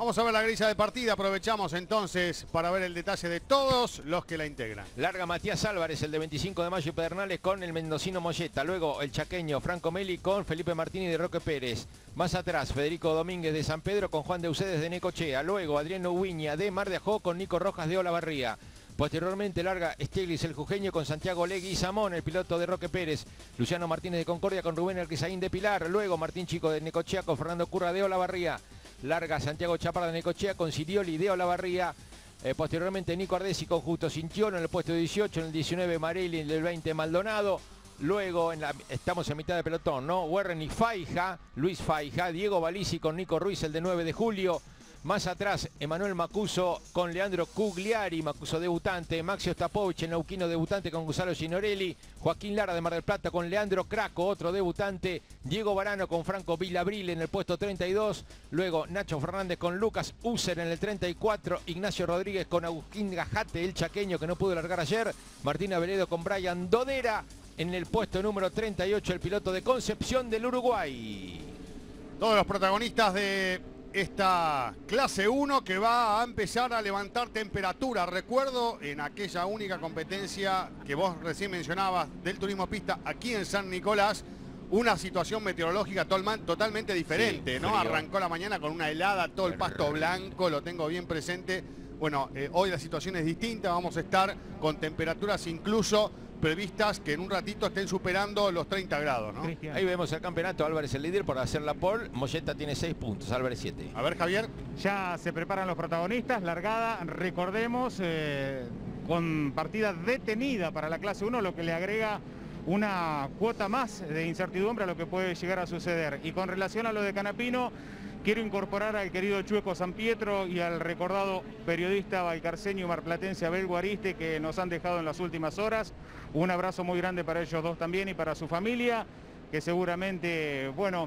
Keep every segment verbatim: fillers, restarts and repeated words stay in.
Vamos a ver la grilla de partida, aprovechamos entonces para ver el detalle de todos los que la integran. Larga Matías Álvarez, el de veinticinco de mayo y Pedernales con el mendocino Molleta. Luego el chaqueño Franco Meli con Felipe Martínez de Roque Pérez. Más atrás Federico Domínguez de San Pedro con Juan de Ucedes de Necochea. Luego Adriano Ubiña de Mar de Ajó con Nico Rojas de Olavarría. Posteriormente larga Esteglis el jujeño con Santiago Leguizamón, el piloto de Roque Pérez. Luciano Martínez de Concordia con Rubén Arquizaín de Pilar. Luego Martín Chico de Necochea con Fernando Curra de Olavarría. Larga Santiago Chaparra de Necochea con Sirioli de Olavarría. Eh, posteriormente Nico Ardesi con Justo Cintiolo en el puesto dieciocho, en el diecinueve Marelli, en el veinte Maldonado. Luego en la, estamos en mitad de pelotón, ¿no? Werren y Faija, Luis Faija, Diego Balisi con Nico Ruiz, el de nueve de julio. Más atrás, Emanuel Macuso con Leandro Cugliari, Macuso debutante, Maxio Stapovich, el neuquino debutante con Gonzalo Signorelli, Joaquín Lara de Mar del Plata con Leandro Craco, otro debutante, Diego Varano con Franco Villabril en el puesto treinta y dos, luego Nacho Fernández con Lucas User en el treinta y cuatro, Ignacio Rodríguez con Agustín Gajate, el chaqueño que no pudo largar ayer, Martín Aveledo con Brian Dodera en el puesto número treinta y ocho, el piloto de Concepción del Uruguay. Todos los protagonistas de esta clase uno que va a empezar a levantar temperatura. Recuerdo en aquella única competencia que vos recién mencionabas del turismo pista aquí en San Nicolás, una situación meteorológica totalmente diferente, sí, ¿no? Arrancó la mañana con una helada, todo el pasto blanco, lo tengo bien presente. Bueno, eh, hoy la situación es distinta, vamos a estar con temperaturas incluso previstas que en un ratito estén superando los treinta grados, ¿no? Cristian. Ahí vemos el campeonato, Álvarez el líder por hacer la pole, Molleta tiene seis puntos, Álvarez siete. A ver, Javier. Ya se preparan los protagonistas, largada, recordemos, eh, con partida detenida para la clase uno, lo que le agrega una cuota más de incertidumbre a lo que puede llegar a suceder. Y con relación a lo de Canapino, quiero incorporar al querido Chueco San Pietro y al recordado periodista valcarceño marplatense Abel Guariste, que nos han dejado en las últimas horas. Un abrazo muy grande para ellos dos también y para su familia, que seguramente, bueno,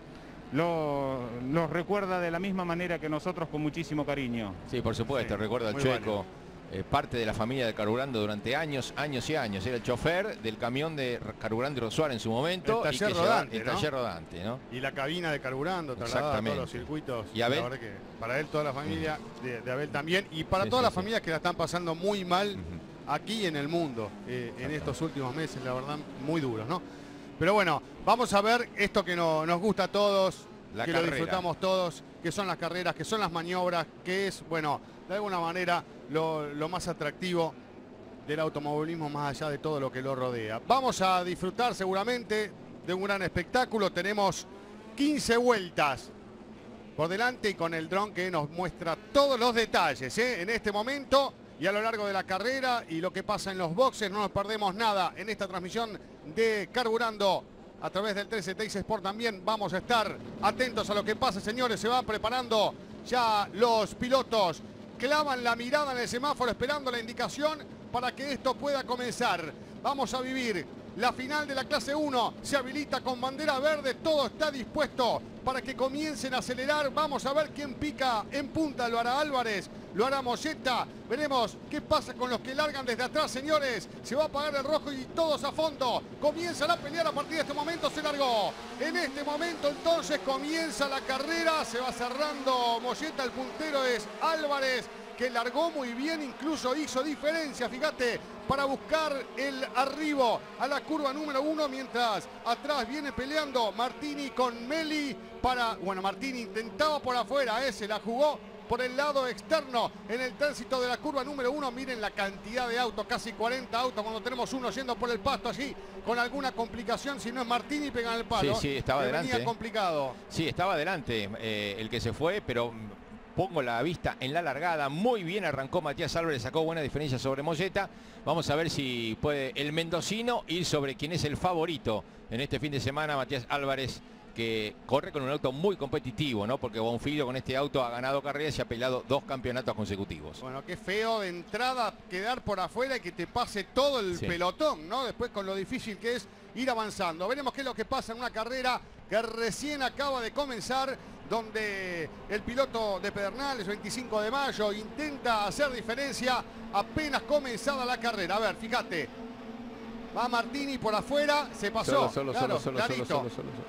los lo recuerda de la misma manera que nosotros, con muchísimo cariño. Sí, por supuesto, sí, recuerdo al Chueco. Eh, parte de la familia de Carburando durante años, años y años. Era el chofer del camión de Carburando Rosuar en su momento. El taller y rodante, lleva, el ¿no? taller rodante, ¿no? Y la cabina de Carburando, trasladada a todos los circuitos. Y Abel, la verdad que para él, toda la familia de, de Abel también. Y para sí, todas sí, las sí. familias que la están pasando muy mal uh-huh. aquí en el mundo, eh, en estos últimos meses, la verdad, muy duros, ¿no? Pero bueno, vamos a ver esto que no, nos gusta a todos, la que carrera. Lo disfrutamos todos, que son las carreras, que son las maniobras, que es, bueno, de alguna manera lo, lo más atractivo del automovilismo, más allá de todo lo que lo rodea. Vamos a disfrutar seguramente de un gran espectáculo. Tenemos quince vueltas por delante y con el dron que nos muestra todos los detalles, ¿eh? En este momento y a lo largo de la carrera y lo que pasa en los boxes. No nos perdemos nada en esta transmisión de Carburando a través del trece T X Sport. También vamos a estar atentos a lo que pasa, señores. Se van preparando ya los pilotos, clavan la mirada en el semáforo esperando la indicación para que esto pueda comenzar. Vamos a vivir la final de la clase uno. Se habilita con bandera verde, todo está dispuesto para que comiencen a acelerar. Vamos a ver quién pica en punta. Lo hará Álvarez, lo hará Molleta. Veremos qué pasa con los que largan desde atrás, señores. Se va a apagar el rojo y todos a fondo. Comienzan a pelear a partir de este momento. Se largó. En este momento entonces comienza la carrera. Se va cerrando Molleta. El puntero es Álvarez, que largó muy bien, incluso hizo diferencia, fíjate, para buscar el arribo a la curva número uno, mientras atrás viene peleando Martini con Meli para, bueno, Martini intentaba por afuera, eh, se la jugó por el lado externo en el tránsito de la curva número uno. Miren la cantidad de autos, casi cuarenta autos, cuando tenemos uno yendo por el pasto allí, con alguna complicación. Si no es Martini, pegan el palo. Sí, sí, estaba adelante. Venía complicado. Sí, estaba adelante eh, el que se fue, pero pongo la vista en la largada. Muy bien arrancó Matías Álvarez, sacó buena diferencia sobre Molleta. Vamos a ver si puede el mendocino ir sobre quien es el favorito en este fin de semana, Matías Álvarez, que corre con un auto muy competitivo, ¿no? Porque Bonfiglio con este auto ha ganado carreras y ha peleado dos campeonatos consecutivos. Bueno, qué feo de entrada quedar por afuera y que te pase todo el sí. pelotón, ¿no? Después con lo difícil que es ir avanzando. Veremos qué es lo que pasa en una carrera que recién acaba de comenzar, donde el piloto de Pedernales, veinticinco de mayo, intenta hacer diferencia apenas comenzada la carrera. A ver, fíjate. Va Martini por afuera, se pasó. Solo, solo, claro, solo, solo, clarito. solo, solo, solo, solo.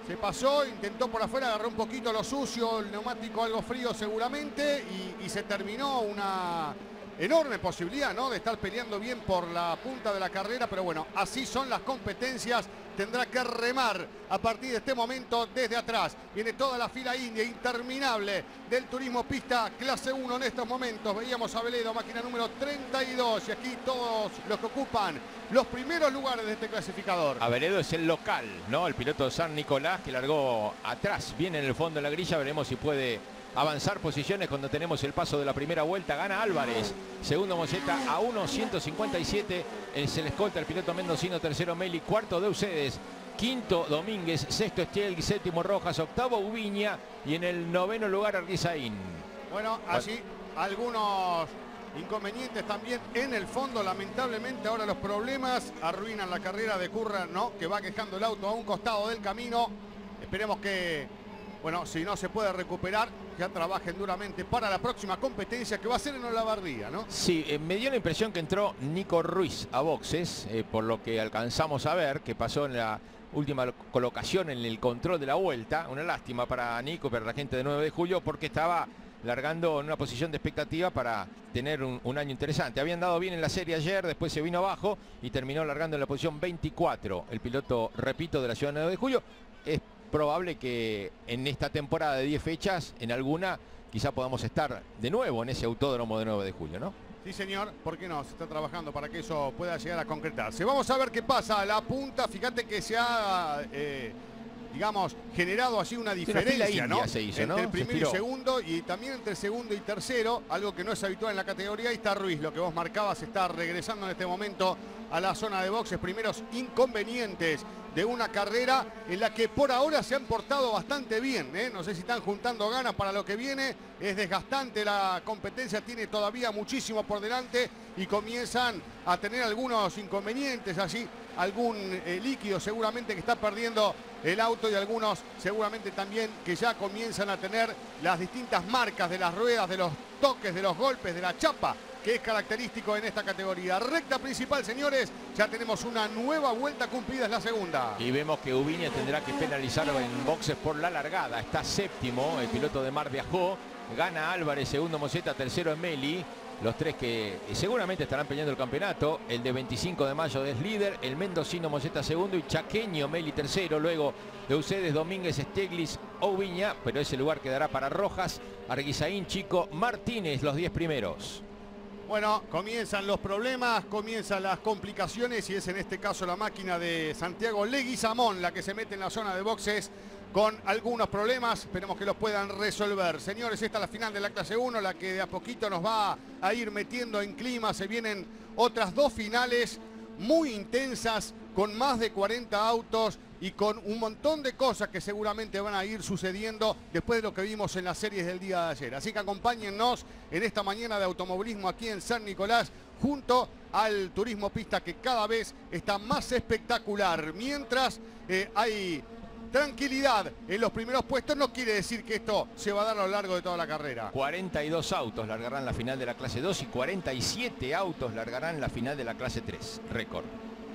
Se pasó, intentó por afuera, agarró un poquito lo sucio, el neumático algo frío seguramente, y, y se terminó una enorme posibilidad, ¿no?, de estar peleando bien por la punta de la carrera, pero bueno, así son las competencias. Tendrá que remar a partir de este momento desde atrás. Viene toda la fila india interminable del turismo pista clase uno en estos momentos. Veíamos a Veledo, máquina número treinta y dos, y aquí todos los que ocupan los primeros lugares de este clasificador. Aveledo es el local, ¿no? El piloto de San Nicolás, que largó atrás, viene en el fondo de la grilla. Veremos si puede avanzar posiciones cuando tenemos el paso de la primera vuelta. Gana Álvarez, segundo Molleta a uno ciento cincuenta y siete. Se le escolta el piloto mendocino, tercero Meli, cuarto Deucedes, quinto Domínguez, sexto Stiel, séptimo Rojas, octavo Ubiña y en el noveno lugar Arguizaín. Bueno, allí algunos inconvenientes también en el fondo. Lamentablemente ahora los problemas arruinan la carrera de Curra, ¿no?, que va quejando el auto a un costado del camino. Esperemos que, bueno, si no se puede recuperar, ya trabajen duramente para la próxima competencia, que va a ser en Olavarría, ¿no? Sí, eh, me dio la impresión que entró Nico Ruiz a boxes, eh, por lo que alcanzamos a ver, que pasó en la última colocación en el control de la vuelta. Una lástima para Nico, para la gente de nueve de julio, porque estaba largando en una posición de expectativa para tener un, un año interesante. Habían dado bien en la serie ayer, después se vino abajo y terminó largando en la posición veinticuatro. El piloto, repito, de la ciudad de nueve de julio. Es probable que en esta temporada de diez fechas, en alguna, quizá podamos estar de nuevo en ese autódromo de nueve de julio, ¿no? Sí, señor, ¿por qué no? Se está trabajando para que eso pueda llegar a concretarse. Vamos a ver qué pasa a la punta. Fíjate que se ha, eh, digamos, generado así una diferencia, sí, una ¿no?, se hizo, entre ¿no? el primero y segundo, y también entre el segundo y tercero, algo que no es habitual en la categoría. Ahí está Ruiz, lo que vos marcabas, está regresando en este momento a la zona de boxes. Primeros inconvenientes de una carrera en la que por ahora se han portado bastante bien, ¿eh? No sé si están juntando ganas para lo que viene. Es desgastante la competencia, tiene todavía muchísimo por delante y comienzan a tener algunos inconvenientes allí. Algún eh, líquido seguramente que está perdiendo el auto, y algunos seguramente también que ya comienzan a tener las distintas marcas de las ruedas, de los toques, de los golpes, de la chapa, que es característico en esta categoría. Recta principal, señores, ya tenemos una nueva vuelta cumplida, es la segunda. Y vemos que Ubiña tendrá que penalizar en boxes por la largada. Está séptimo, el piloto de Mar viajó. Gana Álvarez, segundo Molleta, tercero Meli. Los tres que seguramente estarán peleando el campeonato. El de veinticinco de mayo es líder, el mendocino Molleta segundo y chaqueño Meli tercero. Luego Deucedes, Domínguez, Steglis, Ubiña, pero ese lugar quedará para Rojas, Arguizaín, Chico, Martínez, los diez primeros. Bueno, comienzan los problemas, comienzan las complicaciones, y es en este caso la máquina de Santiago Leguizamón la que se mete en la zona de boxes con algunos problemas. Esperemos que los puedan resolver. Señores, esta es la final de la clase uno, la que de a poquito nos va a ir metiendo en clima. Se vienen otras dos finales muy intensas, con más de cuarenta autos y con un montón de cosas que seguramente van a ir sucediendo después de lo que vimos en las series del día de ayer. Así que acompáñennos en esta mañana de automovilismo aquí en San Nicolás, junto al turismo pista, que cada vez está más espectacular. Mientras eh, hay tranquilidad en los primeros puestos, no quiere decir que esto se va a dar a lo largo de toda la carrera. cuarenta y dos autos largarán la final de la clase dos y cuarenta y siete autos largarán la final de la clase tres. Récord.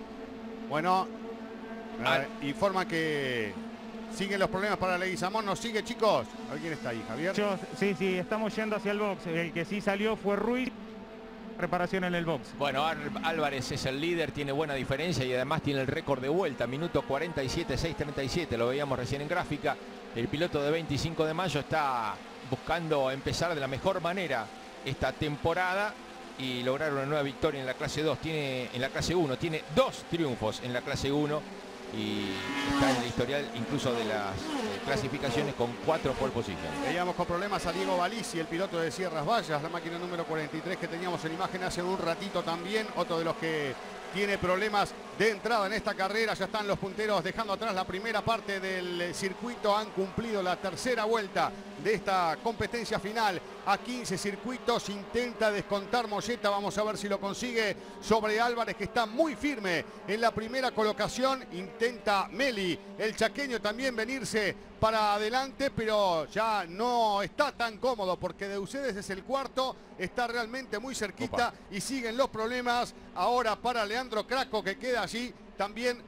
Bueno, eh, informa que siguen los problemas para Leguizamón. ¿Nos sigue, chicos? ¿Alguien está ahí, Javier? Yo, sí, sí, estamos yendo hacia el box. El que sí salió fue Ruiz. Reparación en el box. Bueno, Álvarez es el líder, tiene buena diferencia y además tiene el récord de vuelta, minuto cuarenta y siete, seis treinta y siete, lo veíamos recién en gráfica. El piloto de veinticinco de mayo está buscando empezar de la mejor manera esta temporada y lograr una nueva victoria en la clase dos. Tiene, en la clase uno, tiene dos triunfos en la clase uno y está en el historial incluso de las eh, clasificaciones con cuatro pole position. Veíamos con problemas a Diego Balici, el piloto de Sierras Vallas, la máquina número cuarenta y tres que teníamos en imagen hace un ratito también. Otro de los que tiene problemas de entrada en esta carrera. Ya están los punteros dejando atrás la primera parte del circuito. Han cumplido la tercera vuelta de esta competencia final. A quince circuitos intenta descontar Molleta. Vamos a ver si lo consigue sobre Álvarez, que está muy firme en la primera colocación. Intenta Meli, el chaqueño, también venirse para adelante, pero ya no está tan cómodo porque Deucedes es el cuarto. Está realmente muy cerquita. Opa. Y siguen los problemas ahora para Leandro Craco, que queda allí también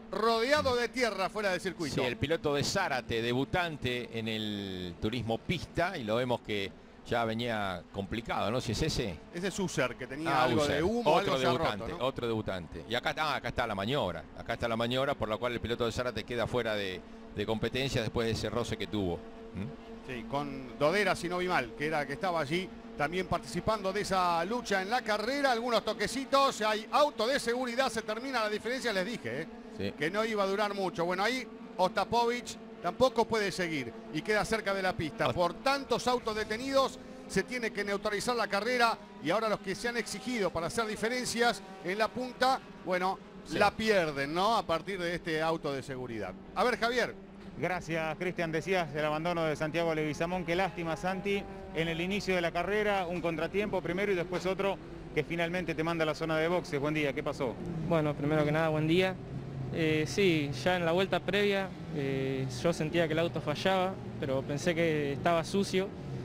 rodeado de tierra fuera del circuito. Sí, el piloto de Zárate, debutante en el turismo pista, y lo vemos que ya venía complicado, ¿no? Si es ese. Ese es User, que tenía Ah, algo User. de humo, otro algo se ha debutante, roto, ¿no? otro debutante. Y acá, ah, acá está la maniobra, acá está la maniobra por la cual el piloto de Zárate queda fuera de, de competencia después de ese roce que tuvo. ¿Mm? Sí, con Dodera, si no vi mal, que era que estaba allí también participando de esa lucha en la carrera. Algunos toquecitos, hay auto de seguridad, se termina la diferencia, les dije, ¿eh? Sí. Que no iba a durar mucho. Bueno, ahí Ostapovic tampoco puede seguir y queda cerca de la pista. Por tantos autos detenidos, se tiene que neutralizar la carrera, y ahora los que se han exigido para hacer diferencias en la punta, bueno, sí, la pierden, ¿no? A partir de este auto de seguridad. A ver, Javier. Gracias, Cristian. Decías el abandono de Santiago Leguizamón. Qué lástima, Santi. En el inicio de la carrera, un contratiempo primero y después otro que finalmente te manda a la zona de boxes. Buen día, ¿qué pasó? Bueno, primero que nada, buen día. Eh, sí, ya en la vuelta previa eh, yo sentía que el auto fallaba, pero pensé que estaba sucio.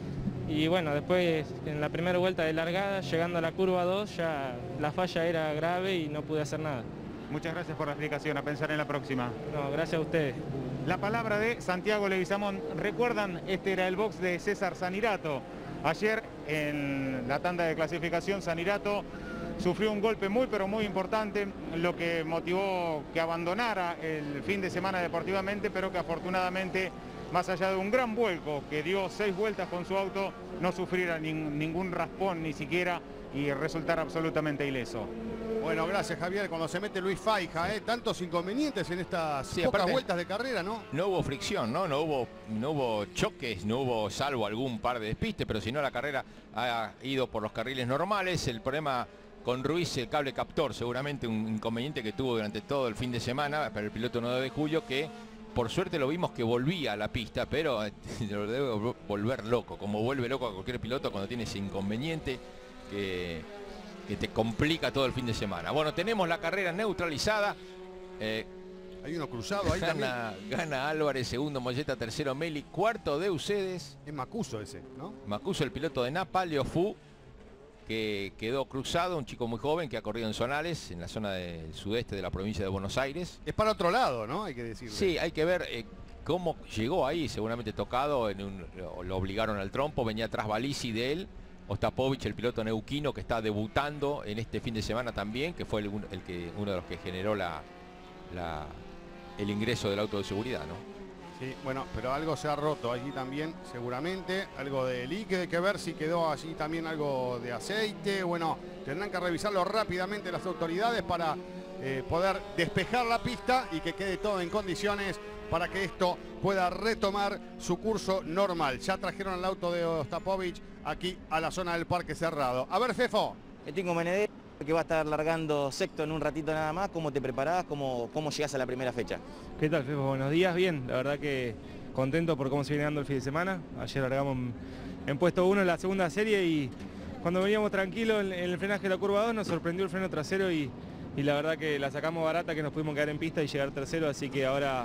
Y bueno, después en la primera vuelta de largada, llegando a la curva dos, ya la falla era grave y no pude hacer nada. Muchas gracias por la explicación, a pensar en la próxima. No, gracias a ustedes. La palabra de Santiago Leguizamón. Recuerdan, este era el box de César Sanirato. Ayer en la tanda de clasificación, Sanirato sufrió un golpe muy pero muy importante, lo que motivó que abandonara el fin de semana deportivamente, pero que afortunadamente, más allá de un gran vuelco que dio seis vueltas con su auto, no sufriera ni, ningún raspón ni siquiera y resultara absolutamente ileso. Bueno, gracias, Javier. Cuando se mete Luis Faija, ¿eh? Tantos inconvenientes en estas sí, pocas aparte, vueltas de carrera, ¿no? No hubo fricción, ¿no? No hubo, no hubo choques, no hubo, salvo algún par de despistes, pero si no, la carrera ha ido por los carriles normales. El problema con Ruiz, el cable captor, seguramente un inconveniente que tuvo durante todo el fin de semana para el piloto nueve de julio, que por suerte lo vimos que volvía a la pista, pero lo debe volver loco, como vuelve loco a cualquier piloto cuando tiene ese inconveniente que, que te complica todo el fin de semana. Bueno, tenemos la carrera neutralizada. Eh, Hay uno cruzado ahí gana, también. Gana Álvarez, segundo Molleta, tercero Meli, cuarto de Ucedes. Es Macuso ese, ¿no? Macuso, el piloto de Napa, Leo Fu, que quedó cruzado, un chico muy joven que ha corrido en zonales, en la zona del sudeste de la provincia de Buenos Aires. Es para otro lado, ¿no? Hay que decirlo. Sí, hay que ver eh, cómo llegó ahí, seguramente tocado, en un, lo, lo obligaron al trompo, venía atrás Balisi de él, Ostapovic, el piloto neuquino que está debutando en este fin de semana también, que fue el, el que, uno de los que generó la, la, el ingreso del auto de seguridad, ¿no? Sí, bueno, pero algo se ha roto allí también, seguramente. Algo de líquido, hay que ver si quedó allí también algo de aceite. Bueno, tendrán que revisarlo rápidamente las autoridades para eh, poder despejar la pista y que quede todo en condiciones para que esto pueda retomar su curso normal. Ya trajeron el auto de Ostapovic aquí a la zona del parque cerrado. A ver, Fefo. El Tingo Menedé, que va a estar largando sexto en un ratito nada más. ¿Cómo te preparás? ¿Cómo, cómo llegás a la primera fecha? ¿Qué tal, Fefo? Buenos días. Bien, la verdad que contento por cómo se viene dando el fin de semana. Ayer largamos en, en puesto uno en la segunda serie y cuando veníamos tranquilos en, en el frenaje de la curva dos nos sorprendió el freno trasero y, y la verdad que la sacamos barata, que nos pudimos quedar en pista y llegar tercero, así que ahora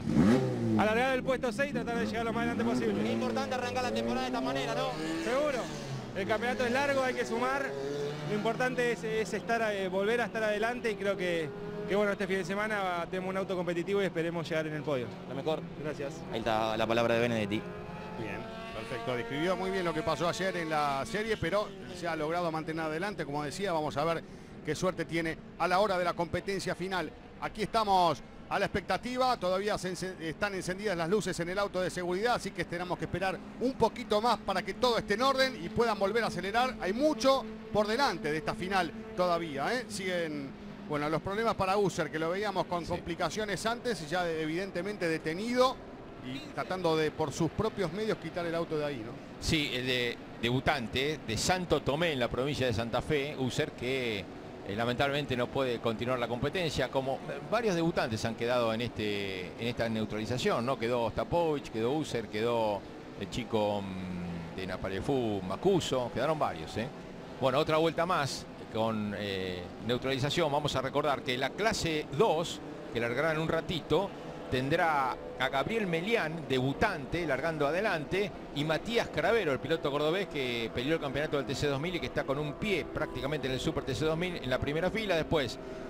a largar del puesto seis tratar de llegar lo más adelante posible. Es importante arrancar la temporada de esta manera, ¿no? Seguro. El campeonato es largo, hay que sumar. Lo importante es, es estar, eh, volver a estar adelante y creo que, que bueno, este fin de semana tenemos un auto competitivo y esperemos llegar en el podio. Lo mejor. Gracias. Ahí está la palabra de Benedetti. Bien, perfecto. Describió muy bien lo que pasó ayer en la serie, pero se ha logrado mantener adelante. Como decía, vamos a ver qué suerte tiene a la hora de la competencia final. Aquí estamos a la expectativa, todavía se están encendidas las luces en el auto de seguridad, así que tenemos que esperar un poquito más para que todo esté en orden y puedan volver a acelerar. Hay mucho por delante de esta final todavía, ¿eh? Siguen, bueno, los problemas para User, que lo veíamos con sí. complicaciones antes, ya evidentemente detenido y tratando de, por sus propios medios, quitar el auto de ahí, ¿no? Sí, el de debutante de Santo Tomé en la provincia de Santa Fe, User, que Eh, lamentablemente no puede continuar la competencia, como varios debutantes han quedado en este en esta neutralización, ¿no? Quedó Ostapovic, quedó User, quedó el chico de Napalefú, Macuso, quedaron varios, ¿eh? Bueno, otra vuelta más con eh, neutralización. Vamos a recordar que la clase dos, que largarán un ratito, tendrá a Gabriel Melián, debutante, largando adelante, y Matías Cravero, el piloto cordobés que peleó el campeonato del T C dos mil y que está con un pie prácticamente en el Super T C dos mil en la primera fila. Después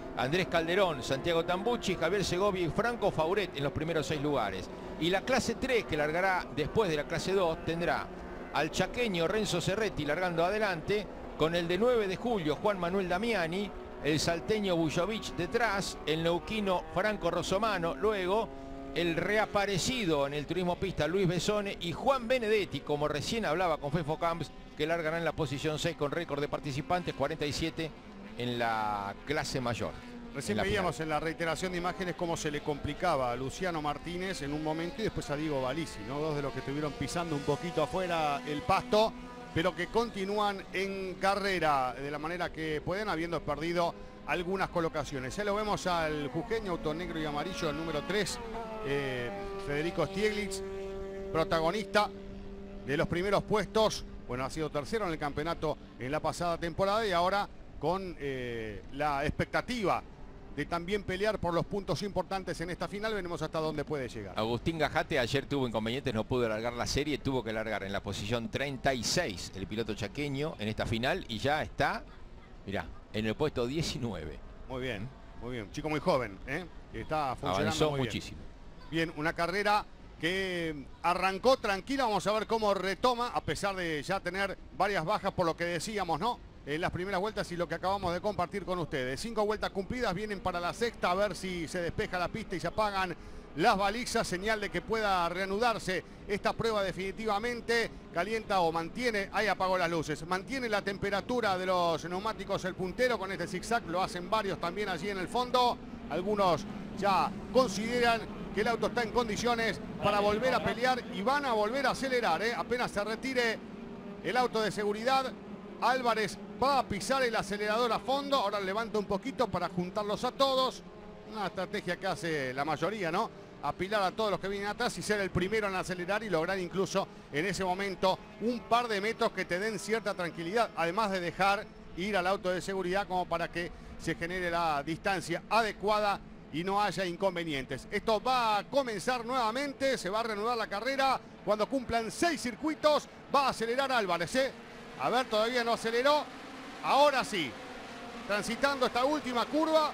Andrés Calderón, Santiago Tambucci, Javier Segovia y Franco Fauret en los primeros seis lugares. Y la clase tres, que largará después de la clase dos, tendrá al chaqueño Renzo Cerretti largando adelante, con el de nueve de julio Juan Manuel Damiani, el salteño Bujovic detrás, el neuquino Franco Rosomano, luego el reaparecido en el turismo pista Luis Besone y Juan Benedetti, como recién hablaba con Fefo Camps, que largará en la posición seis con récord de participantes, cuarenta y siete en la clase mayor. Recién en veíamos final. en la reiteración de imágenes cómo se le complicaba a Luciano Martínez en un momento y después a Diego Balisi, ¿no? Dos de los que estuvieron pisando un poquito afuera el pasto, pero que continúan en carrera de la manera que pueden, habiendo perdido algunas colocaciones. Ya lo vemos al jujeño, auto negro y amarillo, el número tres, eh, Federico Stieglitz, protagonista de los primeros puestos. Bueno, ha sido tercero en el campeonato en la pasada temporada y ahora con eh, la expectativa de también pelear por los puntos importantes en esta final, veremos hasta dónde puede llegar. Agustín Gajate ayer tuvo inconvenientes, no pudo largar la serie, tuvo que largar en la posición treinta y seis el piloto chaqueño en esta final y ya está, mirá, en el puesto diecinueve. Muy bien, muy bien. Chico muy joven, ¿eh? Está funcionando Avanzó muy muchísimo. Bien. Bien, una carrera que arrancó tranquila, vamos a ver cómo retoma, a pesar de ya tener varias bajas por lo que decíamos, ¿no? En las primeras vueltas y lo que acabamos de compartir con ustedes. Cinco vueltas cumplidas, vienen para la sexta, a ver si se despeja la pista y se apagan las balizas, señal de que pueda reanudarse esta prueba definitivamente. Calienta o mantiene, ahí apagó las luces, mantiene la temperatura de los neumáticos el puntero con este zigzag, lo hacen varios también allí en el fondo. Algunos ya consideran que el auto está en condiciones para volver a pelear y van a volver a acelerar, ¿eh? Apenas se retire el auto de seguridad, Álvarez va a pisar el acelerador a fondo, ahora levanta un poquito para juntarlos a todos. Una estrategia que hace la mayoría, ¿no? Apilar a todos los que vienen atrás y ser el primero en acelerar y lograr incluso en ese momento un par de metros que te den cierta tranquilidad, además de dejar ir al auto de seguridad como para que se genere la distancia adecuada y no haya inconvenientes. Esto va a comenzar nuevamente, se va a reanudar la carrera. Cuando cumplan seis circuitos va a acelerar Álvarez, ¿eh? A ver, todavía no aceleró. Ahora sí. Transitando esta última curva.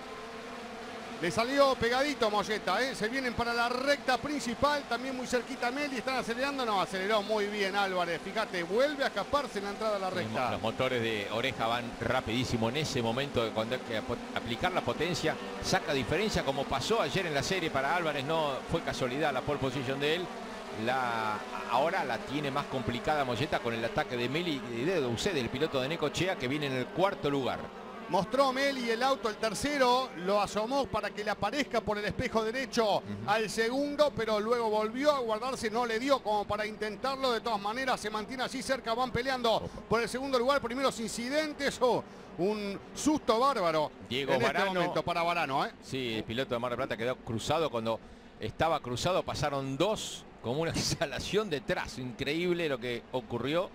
Le salió pegadito Molletta, ¿eh? Se vienen para la recta principal. También muy cerquita Meli. Están acelerando. No, aceleró muy bien Álvarez. Fíjate, vuelve a escaparse en la entrada a la recta. Los motores de Oreja van rapidísimo en ese momento. Cuando hay que aplicar la potencia, saca diferencia como pasó ayer en la serie para Álvarez. No fue casualidad la pole position de él. La, ahora la tiene más complicada Molletta con el ataque de Meli y de Doucet, el piloto de Necochea, que viene en el cuarto lugar. Mostró Meli el auto, el tercero, lo asomó para que le aparezca por el espejo derecho uh-huh. al segundo, pero luego volvió a guardarse, no le dio como para intentarlo. De todas maneras se mantiene así cerca, van peleando Opa. por el segundo lugar. Primeros incidentes, oh, un susto bárbaro Diego en Varano, este momento para Varano, ¿eh? Sí, el piloto de Mar del Plata quedó cruzado. Cuando estaba cruzado pasaron dos como una exhalación detrás. Increíble lo que ocurrió.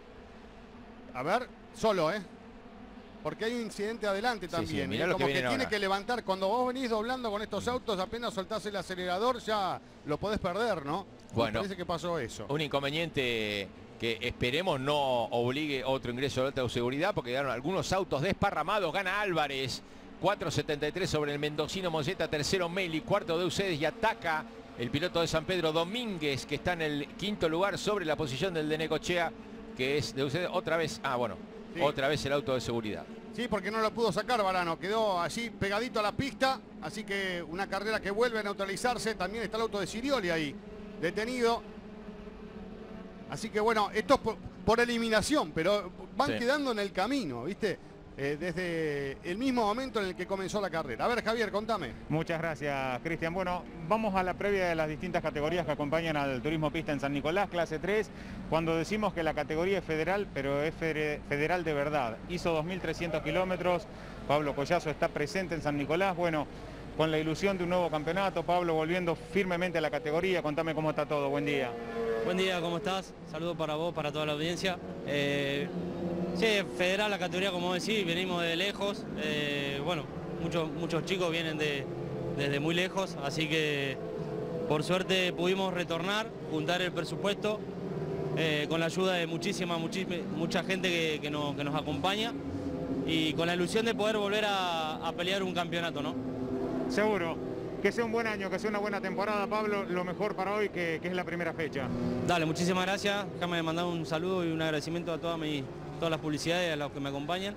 A ver, solo, ¿eh? Porque hay un incidente adelante también. Sí, sí, ¿eh? lo Como que, que tiene ahora. que levantar. Cuando vos venís doblando con estos autos, apenas soltás el acelerador, ya lo podés perder, ¿no? Bueno, me parece que pasó eso. Un inconveniente que esperemos no obligue otro ingreso de alta seguridad, porque quedaron algunos autos desparramados. Gana Álvarez, cuatro setenta y tres sobre el mendocino Molletta, tercero Meli, cuarto Deucedes y ataca el piloto de San Pedro Domínguez, que está en el quinto lugar sobre la posición del de Necochea, que es Deucedes otra vez. Ah, bueno. Sí. Otra vez el auto de seguridad. Sí, porque no lo pudo sacar Varano, quedó allí pegadito a la pista, así que una carrera que vuelve a neutralizarse. También está el auto de Sirioli ahí, detenido. Así que bueno, esto es por, por eliminación, pero van sí. quedando en el camino, ¿viste? Eh, desde el mismo momento en el que comenzó la carrera. A ver, Javier, contame. Muchas gracias, Cristian. Bueno, vamos a la previa de las distintas categorías que acompañan al turismo pista en San Nicolás, clase tres. Cuando decimos que la categoría es federal, pero es federal de verdad. Hizo dos mil trescientos kilómetros. Pablo Collazo está presente en San Nicolás. Bueno, con la ilusión de un nuevo campeonato. Pablo volviendo firmemente a la categoría. Contame cómo está todo. Buen día. Buen día, ¿cómo estás? Saludos para vos, para toda la audiencia. Eh... Sí, federal la categoría, como decís, venimos de lejos, eh, bueno, muchos, muchos chicos vienen de, desde muy lejos, así que por suerte pudimos retornar, juntar el presupuesto, eh, con la ayuda de muchísima, muchísima mucha gente que, que, nos, que nos acompaña y con la ilusión de poder volver a, a pelear un campeonato, ¿no? Seguro. Que sea un buen año, que sea una buena temporada, Pablo. Lo mejor para hoy, que, que es la primera fecha. Dale, muchísimas gracias. Déjame mandar un saludo y un agradecimiento a todas, mi, todas las publicidades, a los que me acompañan.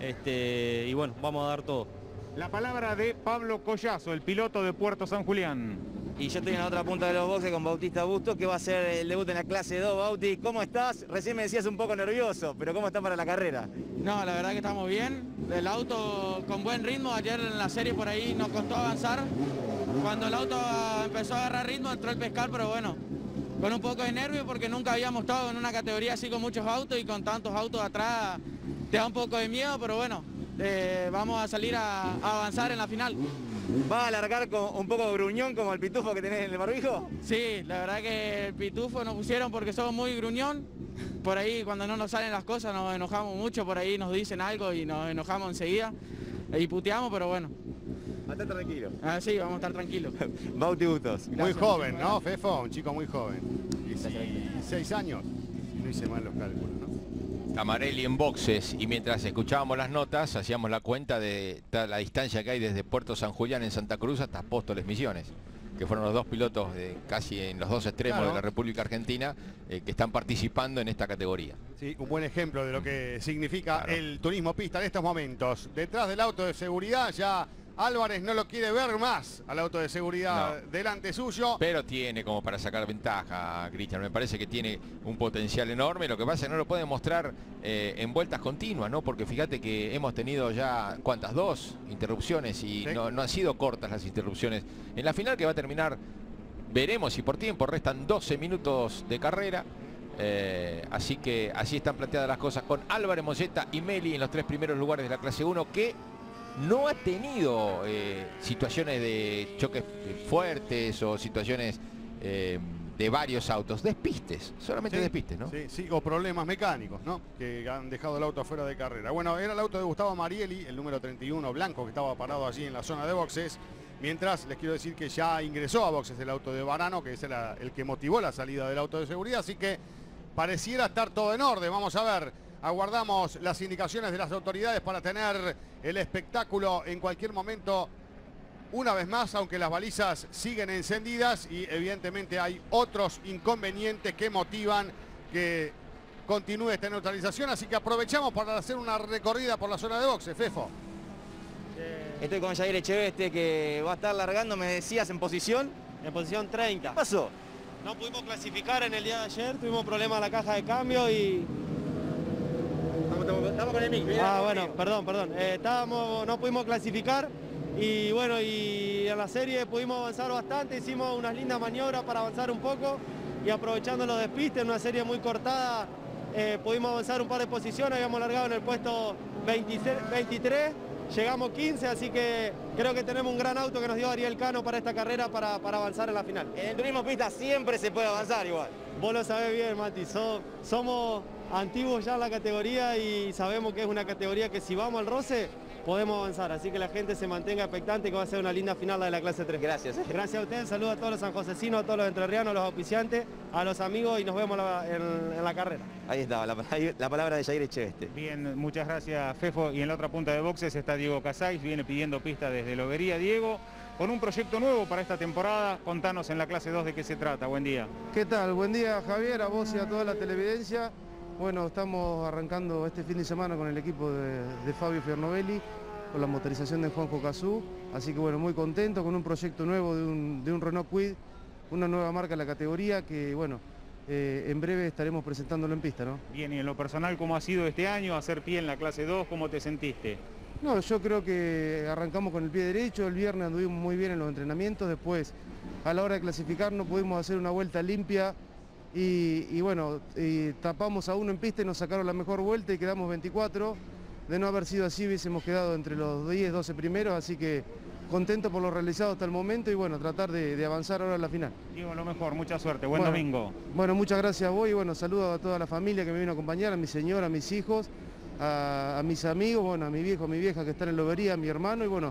Este, y bueno, vamos a dar todo. La palabra de Pablo Collazo, el piloto de Puerto San Julián. Y yo estoy en la otra punta de los boxes con Bautista Bustos, que va a ser el debut en la clase dos. Bauti, ¿cómo estás? Recién me decías un poco nervioso, pero ¿cómo estás para la carrera? No, la verdad que estamos bien. El auto con buen ritmo. Ayer en la serie por ahí nos costó avanzar. Cuando el auto empezó a agarrar ritmo entró el pescar, pero bueno, con un poco de nervio porque nunca habíamos estado en una categoría así con muchos autos y con tantos autos atrás te da un poco de miedo, pero bueno, eh, vamos a salir a, a avanzar en la final. ¿Va a alargar con un poco de gruñón como el pitufo que tenés en el barbijo? Sí, la verdad que el pitufo nos pusieron porque somos muy gruñón. Por ahí cuando no nos salen las cosas nos enojamos mucho, por ahí nos dicen algo y nos enojamos enseguida y puteamos, pero bueno. A estar tranquilo. Ah, sí, vamos a estar tranquilos. Bauti Bustos. Muy joven, ¿no, Fefo? Un chico muy joven. dieciséis años, si no hice mal los cálculos, ¿no? Camarelli en boxes, y mientras escuchábamos las notas hacíamos la cuenta de la distancia que hay desde Puerto San Julián en Santa Cruz hasta Apóstoles Misiones, que fueron los dos pilotos de casi en los dos extremos claro. de la República Argentina eh, que están participando en esta categoría. Sí, un buen ejemplo de lo que significa claro. el turismo pista en estos momentos. Detrás del auto de seguridad ya Álvarez no lo quiere ver más al auto de seguridad no. delante suyo. Pero tiene como para sacar ventaja, Cristian. Me parece que tiene un potencial enorme. Lo que pasa es que no lo puede mostrar eh, en vueltas continuas, ¿no? Porque fíjate que hemos tenido ya, ¿cuántas? Dos interrupciones y sí. no, no han sido cortas las interrupciones. En la final que va a terminar, veremos si por tiempo, restan doce minutos de carrera. Eh, así que así están planteadas las cosas con Álvarez, Molletta y Meli en los tres primeros lugares de la clase uno, que no ha tenido eh, situaciones de choques fuertes o situaciones eh, de varios autos, despistes, solamente sí, despistes, ¿no? Sí, sí, o problemas mecánicos, ¿no? Que han dejado el auto fuera de carrera. Bueno, era el auto de Gustavo Marielli, el número treinta y uno blanco, que estaba parado allí en la zona de boxes. Mientras les quiero decir que ya ingresó a boxes el auto de Varano, que es el, el que motivó la salida del auto de seguridad, así que pareciera estar todo en orden. Vamos a ver, aguardamos las indicaciones de las autoridades para tener el espectáculo en cualquier momento una vez más, aunque las balizas siguen encendidas y evidentemente hay otros inconvenientes que motivan que continúe esta neutralización, así que aprovechamos para hacer una recorrida por la zona de boxes. Fefo. Estoy con Jair Echeveste, que va a estar largando, me decías, en posición. En posición treinta. ¿Qué pasó? No pudimos clasificar en el día de ayer, tuvimos problemas en la caja de cambio y... Estamos con el mic. Ah, bueno, perdón, perdón. Eh, estábamos, no pudimos clasificar y bueno, y en la serie pudimos avanzar bastante, hicimos unas lindas maniobras para avanzar un poco y aprovechando los despistes, en una serie muy cortada, eh, pudimos avanzar un par de posiciones, habíamos largado en el puesto veintitrés, llegamos quince, así que creo que tenemos un gran auto que nos dio Ariel Cano para esta carrera para, para avanzar en la final. En el turismo pista siempre se puede avanzar igual. Vos lo sabés bien, Mati, so, somos antiguos ya en la categoría y sabemos que es una categoría que si vamos al roce podemos avanzar, así que la gente se mantenga expectante, que va a ser una linda final la de la clase tres. Gracias. Eh. Gracias a ustedes, saludos a todos los sanjosecinos, a todos los entrerrianos, a los auspiciantes, a los amigos y nos vemos la, en, en la carrera. Ahí está, la, la palabra de Jair Echeveste. Bien, muchas gracias, Fefo. Y en la otra punta de boxes está Diego Casais, viene pidiendo pista desde Lobería. Diego, con un proyecto nuevo para esta temporada, contanos en la clase dos de qué se trata. Buen día. ¿Qué tal? Buen día, Javier, a vos y a toda la televidencia. Bueno, estamos arrancando este fin de semana con el equipo de, de Fabio Fiernovelli, con la motorización de Juanjo Cazú, así que bueno, muy contento con un proyecto nuevo de un, de un Renault Kwid, una nueva marca en la categoría que bueno, eh, en breve estaremos presentándolo en pista, ¿no? Bien, y en lo personal, ¿cómo ha sido este año hacer pie en la clase dos? ¿Cómo te sentiste? No, yo creo que arrancamos con el pie derecho, el viernes anduvimos muy bien en los entrenamientos, después a la hora de clasificar no pudimos hacer una vuelta limpia y, y bueno, y tapamos a uno en pista y nos sacaron la mejor vuelta y quedamos veinticuatro. De no haber sido así hubiésemos quedado entre los diez, doce primeros, así que contento por lo realizado hasta el momento y bueno, tratar de, de avanzar ahora en la final. Digo, lo mejor, mucha suerte, buen bueno, domingo. Bueno, muchas gracias a vos y bueno, saludo a toda la familia que me vino a acompañar, a mi señora, a mis hijos, a, a mis amigos, bueno, a mi viejo, a mi vieja que están en Lobería, a mi hermano y bueno,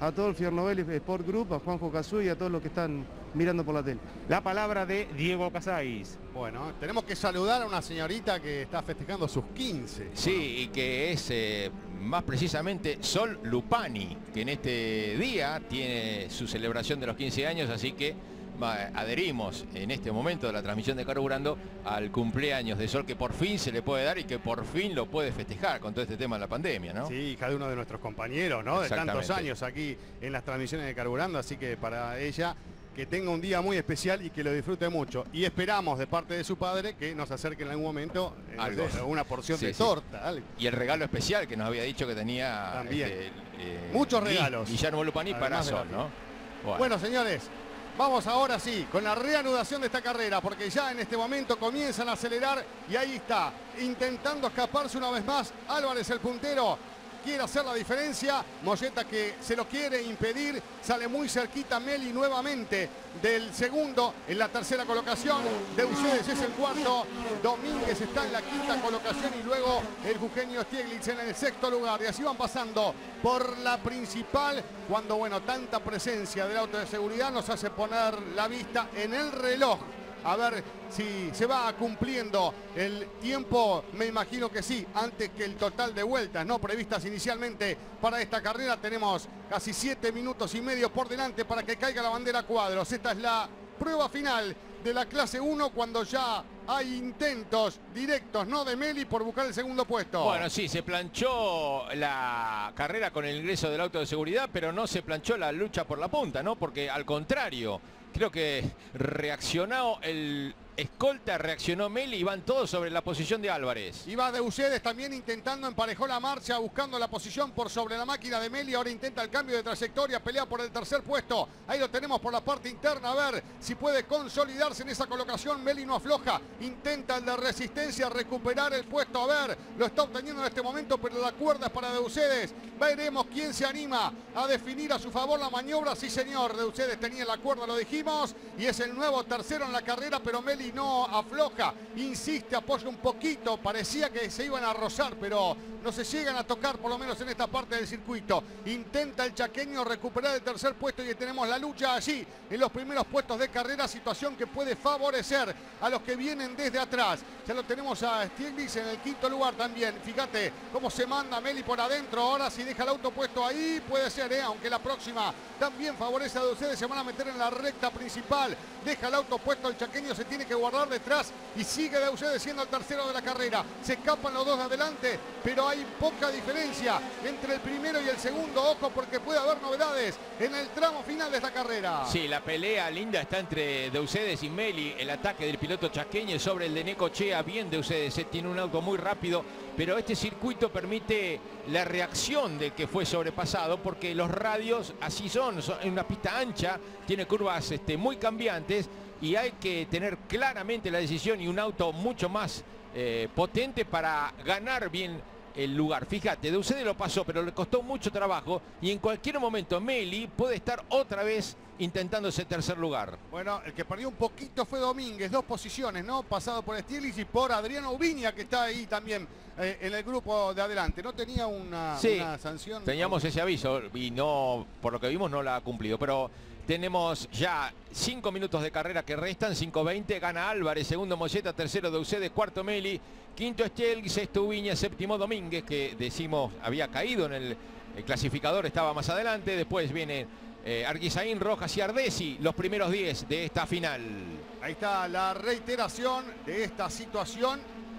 a todo el Fiernovelli Sport Group, a Juanjo Cazú y a todos los que están mirando por la tele. La palabra de Diego Casais. Bueno, tenemos que saludar a una señorita que está festejando sus quince. Sí, bueno. Y que es eh, más precisamente Sol Lupani, que en este día tiene su celebración de los quince años, así que va, adherimos en este momento de la transmisión de Carburando al cumpleaños de Sol, que por fin se le puede dar y que por fin lo puede festejar con todo este tema de la pandemia, ¿no? Sí, hija de uno de nuestros compañeros, ¿no? De tantos años aquí en las transmisiones de Carburando, así que para ella que tenga un día muy especial y que lo disfrute mucho. Y esperamos de parte de su padre que nos acerque en algún momento eh, algo. No sé, una porción Sí, de sí. torta. Algo. Y el regalo especial que nos había dicho que tenía También. este, eh, Muchos regalos. Guillermo Lupani para Además de Sol, la- ¿no? Bueno. Bueno, señores, vamos ahora sí con la reanudación de esta carrera, porque ya en este momento comienzan a acelerar y ahí está, intentando escaparse una vez más Álvarez, el puntero. Quiere hacer la diferencia, Molleta que se lo quiere impedir, sale muy cerquita Meli nuevamente del segundo en la tercera colocación, de ustedes es el cuarto, Domínguez está en la quinta colocación y luego el jujeño Stieglitz en el sexto lugar, y así van pasando por la principal cuando, bueno, tanta presencia del auto de seguridad nos hace poner la vista en el reloj. A ver si se va cumpliendo el tiempo, me imagino que sí, antes que el total de vueltas, ¿no? Previstas inicialmente para esta carrera. Tenemos casi siete minutos y medio por delante para que caiga la bandera cuadros. Esta es la prueba final de la clase uno cuando ya hay intentos directos, ¿no? De Meli por buscar el segundo puesto. Bueno, sí, se planchó la carrera con el ingreso del auto de seguridad, pero no se planchó la lucha por la punta, ¿no? Porque al contrario, creo que reaccionó el escolta, reaccionó Meli y van todos sobre la posición de Álvarez. Y va de Ucedes también intentando, emparejó la marcha, buscando la posición por sobre la máquina de Meli. Ahora intenta el cambio de trayectoria, pelea por el tercer puesto. Ahí lo tenemos por la parte interna, a ver si puede consolidarse en esa colocación. Meli no afloja, intenta el de Resistencia recuperar el puesto. A ver, lo está obteniendo en este momento, pero la cuerda es para de Ucedes. Veremos quién se anima a definir a su favor la maniobra. Sí, señor, de Ucedes tenía la cuerda, lo dijimos, y es el nuevo tercero en la carrera, pero Meli no afloja, insiste, apoya un poquito, parecía que se iban a rozar, pero no se llegan a tocar, por lo menos en esta parte del circuito. Intenta el chaqueño recuperar el tercer puesto y tenemos la lucha allí en los primeros puestos de carrera, situación que puede favorecer a los que vienen desde atrás. Ya lo tenemos a Stieglitz en el quinto lugar también. Fíjate cómo se manda Meli por adentro. Ahora si deja el auto puesto ahí, puede ser, ¿eh? Aunque la próxima también favorece a de ustedes. Se van a meter en la recta principal. Deja el auto puesto, el chaqueño se tiene que guardar detrás y sigue de ustedes siendo el tercero de la carrera. Se escapan los dos de adelante, pero hay poca diferencia entre el primero y el segundo. Ojo, porque puede haber novedades en el tramo final de esta carrera. Sí, la pelea linda está entre Deucedes y Meli. El ataque del piloto chasqueño sobre el de Necochea. Bien Deucedes, eh, tiene un auto muy rápido, pero este circuito permite la reacción del que fue sobrepasado, porque los radios así son, son en una pista ancha, tiene curvas este, muy cambiantes y hay que tener claramente la decisión y un auto mucho más eh, potente para ganar bien el lugar. Fíjate, Deucedes lo pasó, pero le costó mucho trabajo y en cualquier momento Meli puede estar otra vez intentando ese tercer lugar. Bueno, el que perdió un poquito fue Domínguez, dos posiciones, ¿no? Pasado por Stieglitz y por Adriano Ubiña, que está ahí también eh, en el grupo de adelante. ¿No tenía una, sí, una sanción? Teníamos ese aviso y no, por lo que vimos, no la ha cumplido, pero tenemos ya cinco minutos de carrera que restan, cinco veinte, gana Álvarez, segundo Molleta, tercero Deucedes, cuarto Meli, quinto Stieglitz, sexto Ubiña, séptimo Domínguez, que decimos había caído en el, el clasificador, estaba más adelante, después viene eh, Arguisaín, Rojas y Ardesi, los primeros diez de esta final. Ahí está la reiteración de esta situación.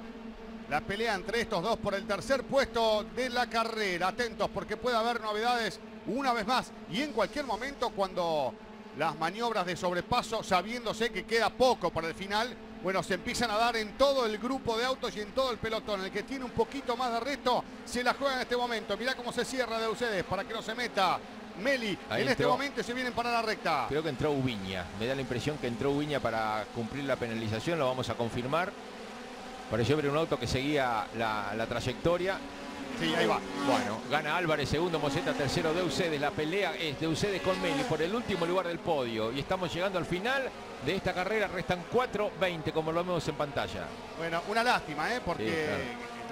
La pelea entre estos dos por el tercer puesto de la carrera. Atentos porque puede haber novedades una vez más y en cualquier momento cuando las maniobras de sobrepaso, sabiéndose que queda poco para el final, bueno, se empiezan a dar en todo el grupo de autos y en todo el pelotón. El que tiene un poquito más de resto se la juega en este momento. Mirá cómo se cierra de ustedes para que no se meta Meli. Ahí en este entró. momento se vienen para la recta. Creo que entró Ubiña, me da la impresión que entró Ubiña para cumplir la penalización, lo vamos a confirmar. Pareció ver un auto que seguía la, la trayectoria. Sí, ahí va. Bueno, gana Álvarez, segundo Molleta, tercero Deucedes. La pelea es Deucedes con Meli por el último lugar del podio. Y estamos llegando al final de esta carrera. Restan cuatro veinte, como lo vemos en pantalla. Bueno, una lástima, ¿eh? Porque Sí, claro.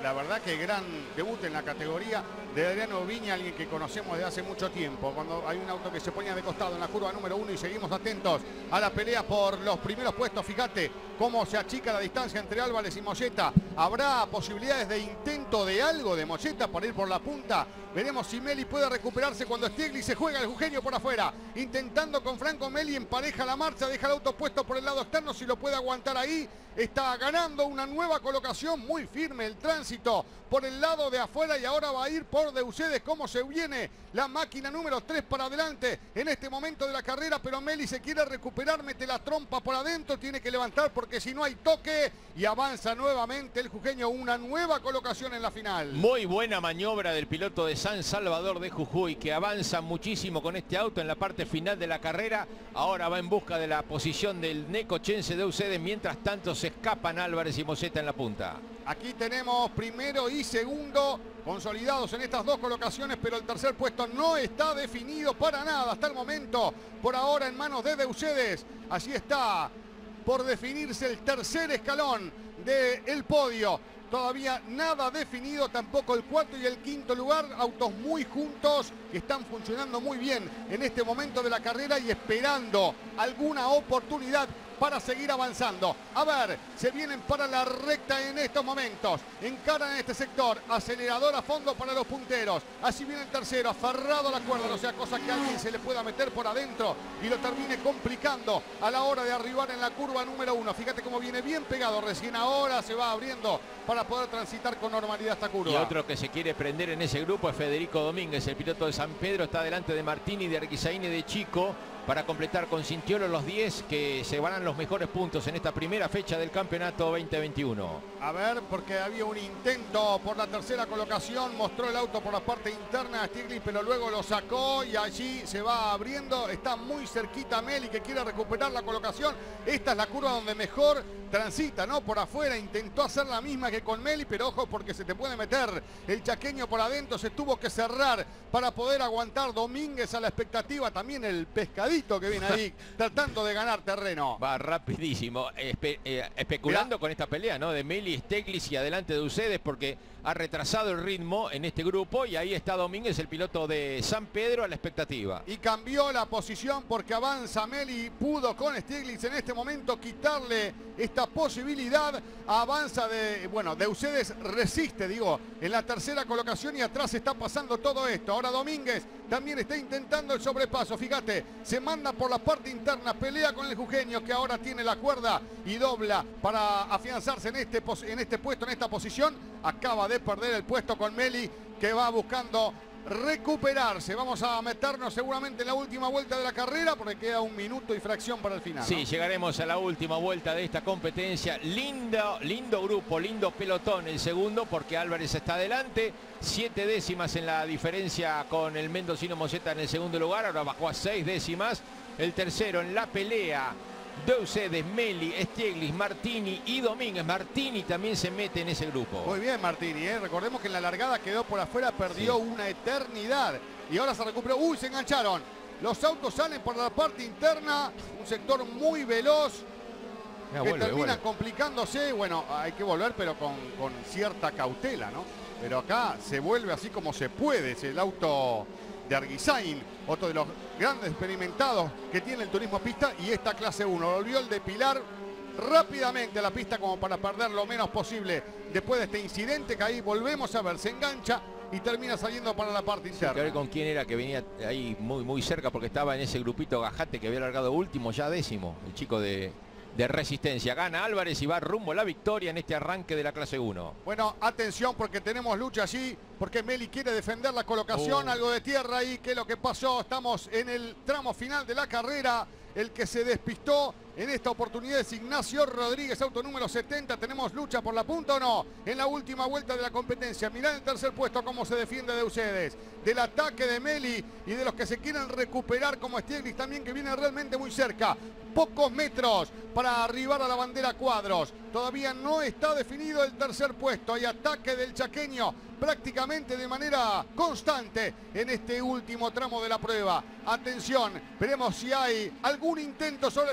la verdad que gran debut en la categoría de Adriano Viña, alguien que conocemos desde hace mucho tiempo. Cuando hay un auto que se ponía de costado en la curva número uno y seguimos atentos a la pelea por los primeros puestos. Fíjate cómo se achica la distancia entre Álvarez y Moyeta. ¿Habrá posibilidades de intento de algo de Moyeta para ir por la punta? Veremos si Meli puede recuperarse cuando Stiglitz se juega el jujeño por afuera. Intentando con Franco Meli, empareja la marcha, deja el auto puesto por el lado externo. Si lo puede aguantar ahí, está ganando una nueva colocación. Muy firme el tránsito por el lado de afuera y ahora va a ir por Deucedes. Cómo se viene la máquina número tres para adelante en este momento de la carrera, pero Meli se quiere recuperar, mete la trompa por adentro, tiene que levantar porque si no hay toque y avanza nuevamente el jujeño. Una nueva colocación en la final. Muy buena maniobra del piloto de San Salvador de Jujuy, que avanza muchísimo con este auto en la parte final de la carrera. Ahora va en busca de la posición del necochense Deucedes, mientras tanto se escapan Álvarez y Moyeta en la punta. Aquí tenemos primero y segundo consolidados en estas dos colocaciones, pero el tercer puesto no está definido para nada hasta el momento. Por ahora en manos de Deucedes. Allí está por definirse el tercer escalón del podio. Todavía nada definido, tampoco el cuarto y el quinto lugar. Autos muy juntos que están funcionando muy bien en este momento de la carrera y esperando alguna oportunidad para seguir avanzando. A ver, se vienen para la recta en estos momentos. Encaran en este sector. Acelerador a fondo para los punteros. Así viene el tercero, aferrado a la cuerda. No sea cosa que alguien se le pueda meter por adentro y lo termine complicando a la hora de arribar en la curva número uno. Fíjate cómo viene bien pegado. Recién ahora se va abriendo para poder transitar con normalidad esta curva. Y otro que se quiere prender en ese grupo es Federico Domínguez, el piloto de San Pedro. Está delante de Martini, de Arquizaini, de Chico, para completar con Cintiolo los diez que se van los mejores puntos en esta primera fecha del campeonato veinte veintiuno. A ver, porque había un intento por la tercera colocación, mostró el auto por la parte interna Stiglitz, pero luego lo sacó y allí se va abriendo. Está muy cerquita Meli, que quiere recuperar la colocación. Esta es la curva donde mejor transita, ¿no? Por afuera intentó hacer la misma que con Meli, pero ojo porque se te puede meter el chaqueño por adentro. Se tuvo que cerrar para poder aguantar Domínguez a la expectativa. También el pescadito que viene ahí tratando de ganar terreno. Va rapidísimo, espe eh, especulando Mirá. con esta pelea, ¿no? De Meli, Stiglitz y adelante de Deucedes, porque ha retrasado el ritmo en este grupo y ahí está Domínguez, el piloto de San Pedro, a la expectativa. Y cambió la posición porque avanza Meli, pudo con Stiglitz en este momento quitarle esta posibilidad. Avanza de, bueno, Deucedes resiste, digo, en la tercera colocación y atrás está pasando todo esto. Ahora Domínguez también está intentando el sobrepaso, fíjate, se manda por la parte interna, pelea con el jujeño que ahora tiene la cuerda y dobla para afianzarse en este, en este puesto, en esta posición. Acaba de perder el puesto con Meli, que va buscando recuperarse. Vamos a meternos seguramente en la última vuelta de la carrera porque queda un minuto y fracción para el final. Sí, ¿no? Llegaremos a la última vuelta de esta competencia. Lindo, lindo grupo, lindo pelotón el segundo, porque Álvarez está adelante. Siete décimas en la diferencia con el mendocino Moyeta en el segundo lugar. Ahora bajó a seis décimas. El tercero en la pelea, Deucedes, Meli, Stiglitz, Martini y Domínguez. Martini también se mete en ese grupo. Muy bien Martini, ¿eh? Recordemos que en la largada quedó por afuera, perdió sí. una eternidad. Y ahora se recuperó. ¡Uy! Se engancharon. Los autos salen por la parte interna. Un sector muy veloz. Ya, que vuelve, termina vuelve. complicándose. Bueno, hay que volver, pero con, con cierta cautela, ¿no? Pero acá se vuelve así como se puede. Es el auto de Arquizain, otro de los grandes experimentados que tiene el turismo pista, y esta clase uno. Volvió el de Pilar rápidamente a la pista como para perder lo menos posible después de este incidente, que ahí volvemos a ver, se engancha y termina saliendo para la parte interna. Hay que ver con quién era que venía ahí muy, muy cerca, porque estaba en ese grupito Gajate que había largado último, ya décimo, el chico de... de Resistencia. Gana Álvarez y va rumbo a la victoria en este arranque de la clase uno. Bueno, atención porque tenemos lucha allí, porque Meli quiere defender la colocación, oh. algo de tierra ahí, ¿qué es lo que pasó? Estamos en el tramo final de la carrera. El que se despistó en esta oportunidad es Ignacio Rodríguez, auto número setenta. ¿Tenemos lucha por la punta o no? En la última vuelta de la competencia. Mirá el tercer puesto cómo se defiende Deucedes. Del ataque de Meli y de los que se quieren recuperar como Stiglitz también, que viene realmente muy cerca. Pocos metros para arribar a la bandera Cuadros. Todavía no está definido el tercer puesto. Hay ataque del chaqueño prácticamente de manera constante en este último tramo de la prueba. Atención, veremos si hay algún intento sobre el final, sobre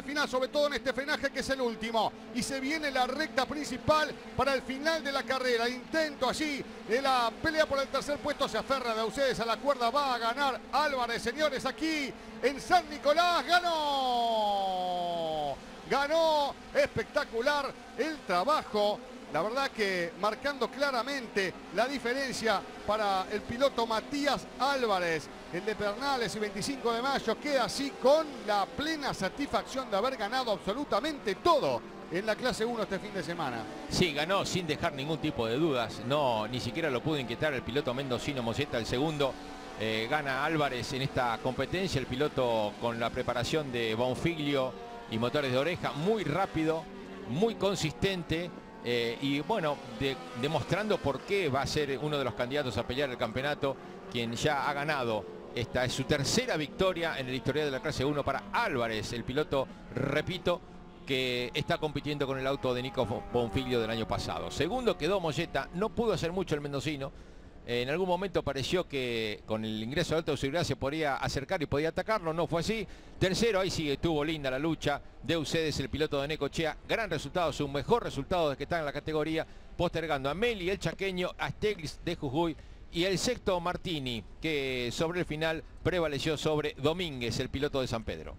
todo en este frenaje que es el último. Y se viene la recta principal para el final de la carrera. Intento allí de la pelea por el tercer puesto. Se aferra de ustedes a la cuerda. Va a ganar Álvarez, señores, aquí en San Nicolás. ¡Ganó! Ganó, espectacular el trabajo. La verdad que marcando claramente la diferencia para el piloto Matías Álvarez. El de Pernales y veinticinco de mayo queda así con la plena satisfacción de haber ganado absolutamente todo en la clase uno este fin de semana. Sí, ganó sin dejar ningún tipo de dudas. No, ni siquiera lo pudo inquietar el piloto mendocino Moyeta, el segundo. Eh, gana Álvarez en esta competencia. El piloto con la preparación de Bonfiglio y motores de oreja, muy rápido, muy consistente. Eh, y bueno, de, demostrando por qué va a ser uno de los candidatos a pelear el campeonato, quien ya ha ganado. Esta es su tercera victoria en el historial de la clase uno para Álvarez, el piloto, repito, que está compitiendo con el auto de Nico Bonfiglio del año pasado. Segundo quedó Moyeta, no pudo hacer mucho el mendocino. En algún momento pareció que con el ingreso de alta seguridad se podía acercar y podía atacarlo, no fue así. Tercero, ahí sí estuvo linda la lucha de Ucedes, el piloto de Necochea. Gran resultado, su mejor resultado desde que está en la categoría, postergando a Meli, el chaqueño, a Steglitz de Jujuy. Y el sexto Martini, que sobre el final prevaleció sobre Domínguez, el piloto de San Pedro.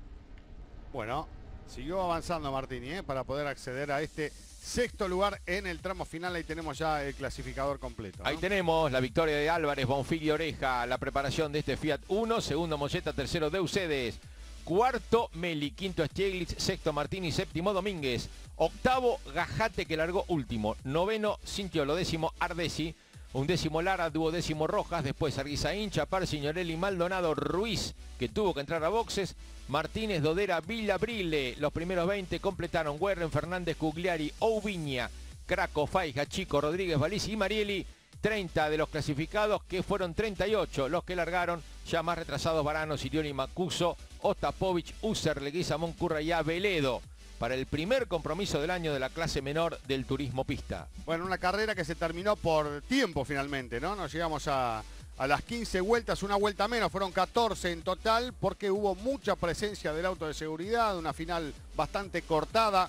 Bueno, siguió avanzando Martini, ¿eh? Para poder acceder a este sexto lugar en el tramo final. Ahí tenemos ya el clasificador completo, ¿no? Ahí tenemos la victoria de Álvarez, Bonfiglio Oreja, la preparación de este Fiat uno, segundo Moyeta, tercero de Ucedes, cuarto Meli, quinto Steglitz, sexto Martini, séptimo Domínguez, octavo Gajate que largó último, noveno Cintiolo, décimo Ardesi, undécimo Lara, duodécimo Rojas, después Arguizaín, Chapar, Signorelli, Maldonado, Ruiz, que tuvo que entrar a boxes, Martínez, Dodera, Villabrile. Los primeros veinte completaron Guerren, Fernández, Cugliari, Oubiña, Craco, Faija, Chico, Rodríguez, Valisi y Marieli. treinta de los clasificados, que fueron treinta y ocho los que largaron, ya más retrasados Varano, Sirioni, Macuso, Ostapovich, User, Leguizamón, Curra y Aveledo, para el primer compromiso del año de la clase menor del turismo pista. Bueno, una carrera que se terminó por tiempo finalmente, ¿no? Nos llegamos a, a las quince vueltas, una vuelta menos, fueron catorce en total, porque hubo mucha presencia del auto de seguridad, una final bastante cortada,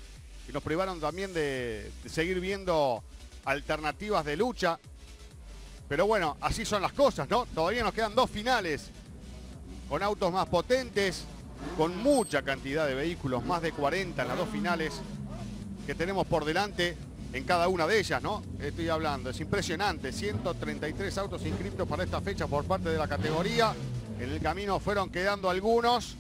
y nos privaron también de, de seguir viendo alternativas de lucha. Pero bueno, así son las cosas, ¿no? Todavía nos quedan dos finales, con autos más potentes, con mucha cantidad de vehículos, más de cuarenta en las dos finales que tenemos por delante en cada una de ellas, ¿no? Estoy hablando, es impresionante, ciento treinta y tres autos inscriptos para esta fecha por parte de la categoría. En el camino fueron quedando algunos,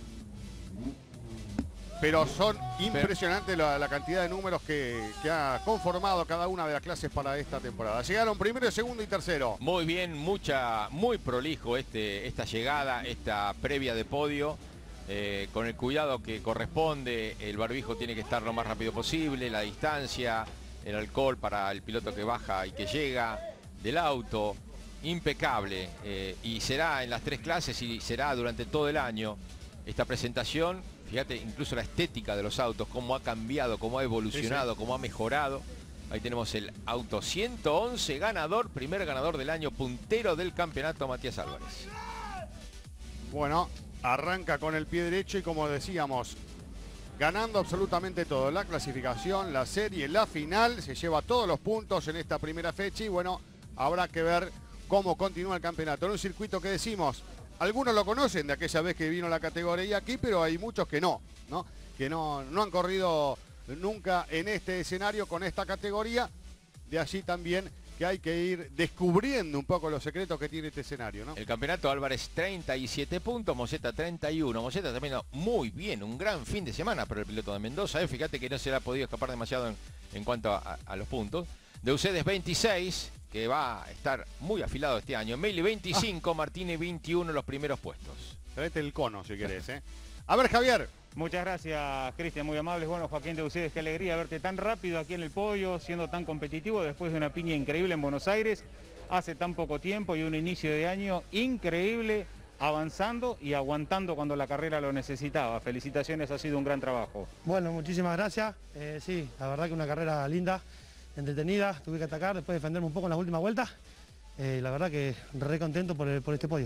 pero son impresionantes la, la cantidad de números que, que ha conformado cada una de las clases para esta temporada. Llegaron primero, segundo y tercero. Muy bien, mucha, muy prolijo este, esta llegada, esta previa de podio. Eh, con el cuidado que corresponde, el barbijo tiene que estar lo más rápido posible, la distancia, el alcohol para el piloto que baja y que llega del auto, impecable. Eh, y será en las tres clases y será durante todo el año esta presentación. Fíjate, incluso la estética de los autos, cómo ha cambiado, cómo ha evolucionado, sí, sí. cómo ha mejorado. Ahí tenemos el auto ciento once ganador, primer ganador del año, puntero del campeonato, Matías Álvarez. Bueno, arranca con el pie derecho y, como decíamos, ganando absolutamente todo. La clasificación, la serie, la final. Se lleva todos los puntos en esta primera fecha y bueno, habrá que ver cómo continúa el campeonato. En un circuito que decimos, algunos lo conocen de aquella vez que vino la categoría aquí, pero hay muchos que no, ¿no? Que no, no han corrido nunca en este escenario con esta categoría. De allí también que hay que ir descubriendo un poco los secretos que tiene este escenario, ¿no? El campeonato, Álvarez treinta y siete puntos, Moyeta treinta y uno. Moyeta también muy bien, un gran fin de semana para el piloto de Mendoza. ¿eh? Fíjate que no se le ha podido escapar demasiado en, en cuanto a, a los puntos. De Ucedes veintiséis, que va a estar muy afilado este año. Meli veinticinco, ah. Martínez veintiuno, los primeros puestos. Traete el cono si querés, ¿eh? A ver, Javier. Muchas gracias, Cristian, muy amables. Bueno, Joaquín de Ucedes, qué alegría verte tan rápido aquí en el podio, siendo tan competitivo después de una piña increíble en Buenos Aires, hace tan poco tiempo y un inicio de año increíble, avanzando y aguantando cuando la carrera lo necesitaba. Felicitaciones, ha sido un gran trabajo. Bueno, muchísimas gracias. Eh, sí, la verdad que una carrera linda, entretenida, tuve que atacar, después defenderme un poco en las últimas vueltas. Eh, la verdad que re contento por, el, por este podio.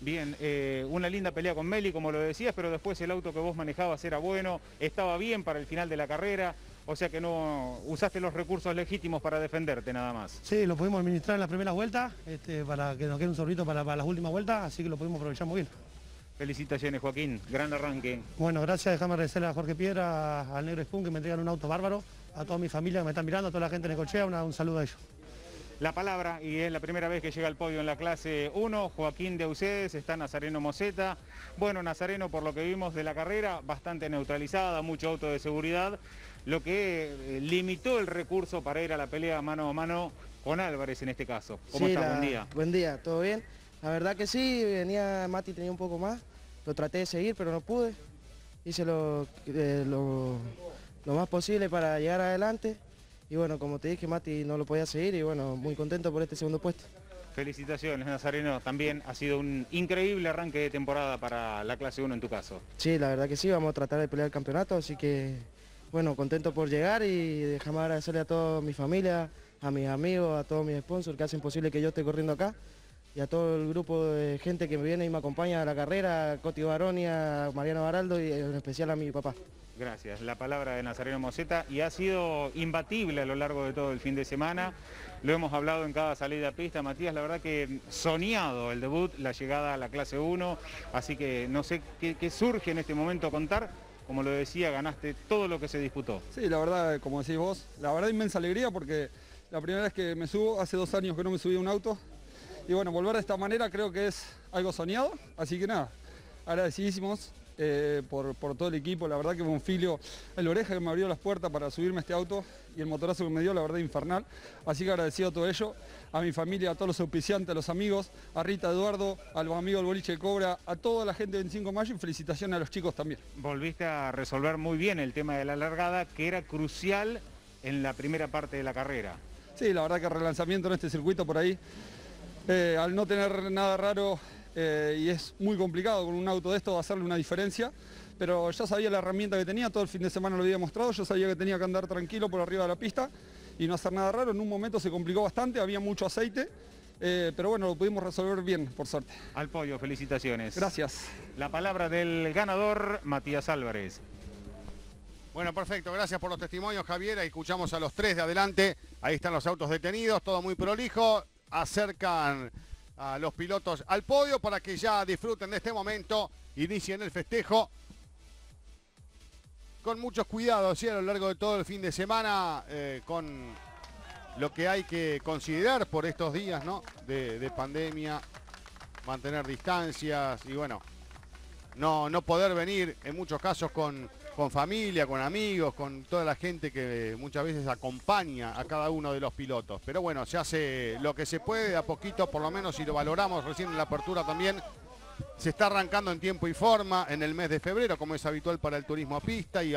Bien, eh, una linda pelea con Meli, como lo decías, pero después el auto que vos manejabas era bueno, estaba bien para el final de la carrera, o sea que no usaste los recursos legítimos para defenderte nada más. Sí, lo pudimos administrar en las primeras vueltas, este, para que nos quede un sorbito para, para las últimas vueltas, así que lo pudimos aprovechar muy bien. Felicitaciones, Joaquín, gran arranque. Bueno, gracias, déjame agradecerle a Jorge Piedra, al Negro Spoon, que me entregan un auto bárbaro, a toda mi familia que me están mirando, a toda la gente de Necochea, una, un saludo a ellos. La palabra, y es la primera vez que llega al podio en la clase uno, Joaquín de Ucedes, está Nazareno Moseta. Bueno, Nazareno, por lo que vimos de la carrera, bastante neutralizada, mucho auto de seguridad, lo que eh, limitó el recurso para ir a la pelea mano a mano con Álvarez en este caso. ¿Cómo sí, estás? La... Buen día. Buen día, ¿todo bien? La verdad que sí, venía Mati, tenía un poco más, lo traté de seguir, pero no pude. Hice lo, eh, lo, lo más posible para llegar adelante. Y bueno, como te dije, Mati no lo podía seguir y bueno, muy contento por este segundo puesto. Felicitaciones, Nazareno. También ha sido un increíble arranque de temporada para la clase uno en tu caso. Sí, la verdad que sí, vamos a tratar de pelear el campeonato, así que bueno, contento por llegar y déjame agradecerle a toda mi familia, a mis amigos, a todos mis sponsors que hacen posible que yo esté corriendo acá y a todo el grupo de gente que me viene y me acompaña a la carrera, a Coti Baroni, a Mariano Baraldo y en especial a mi papá. Gracias. La palabra de Nazareno Moseta y ha sido imbatible a lo largo de todo el fin de semana. Lo hemos hablado en cada salida a pista. Matías, la verdad que soñado el debut, la llegada a la clase uno, así que no sé qué, qué surge en este momento contar. Como lo decía, ganaste todo lo que se disputó. Sí, la verdad, como decís vos, la verdad inmensa alegría porque la primera vez que me subo, hace dos años que no me subí a un auto. Y bueno, volver de esta manera creo que es algo soñado, así que nada, agradecidísimos. Eh, por, por todo el equipo, la verdad que fue un filio, el Oreja que me abrió las puertas para subirme a este auto y el motorazo que me dio, la verdad infernal, así que agradecido a todo ello, a mi familia, a todos los auspiciantes, a los amigos, a Rita, Eduardo, a los amigos del Boliche de Cobra, a toda la gente del veinticinco de mayo y felicitaciones a los chicos también. Volviste a resolver muy bien el tema de la largada, que era crucial en la primera parte de la carrera. Sí, la verdad que el relanzamiento en este circuito por ahí, eh, al no tener nada raro, Eh, y es muy complicado con un auto de esto hacerle una diferencia, pero ya sabía la herramienta que tenía, todo el fin de semana lo había mostrado, yo sabía que tenía que andar tranquilo por arriba de la pista y no hacer nada raro. En un momento se complicó bastante, había mucho aceite, eh, pero bueno, lo pudimos resolver bien, por suerte. Al podio, felicitaciones. Gracias. La palabra del ganador, Matías Álvarez. Bueno, perfecto, gracias por los testimonios, Javier. Ahí escuchamos a los tres de adelante, ahí están los autos detenidos, todo muy prolijo, acercan a los pilotos al podio para que ya disfruten de este momento, inicien el festejo con muchos cuidados, ¿sí? A lo largo de todo el fin de semana, eh, con lo que hay que considerar por estos días, ¿no? de, de pandemia, mantener distancias y bueno, no, no poder venir en muchos casos con, con familia, con amigos, con toda la gente que muchas veces acompaña a cada uno de los pilotos. Pero bueno, se hace lo que se puede de a poquito, por lo menos si lo valoramos recién en la apertura también. Se está arrancando en tiempo y forma en el mes de febrero, como es habitual para el turismo a pista. Y